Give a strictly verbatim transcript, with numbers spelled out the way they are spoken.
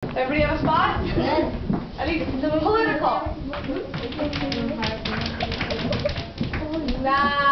Everybody have a spot? Yes. At least political. Nah.